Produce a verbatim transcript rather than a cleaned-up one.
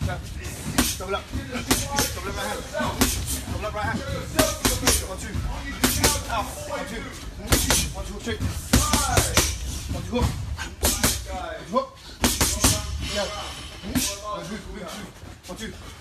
Double up. Double up right hand. Double up right hand. One, two. Out. One, two. One, two, three. One, two, hook. One, two, hook. Yeah. One, two, one, two. One, two.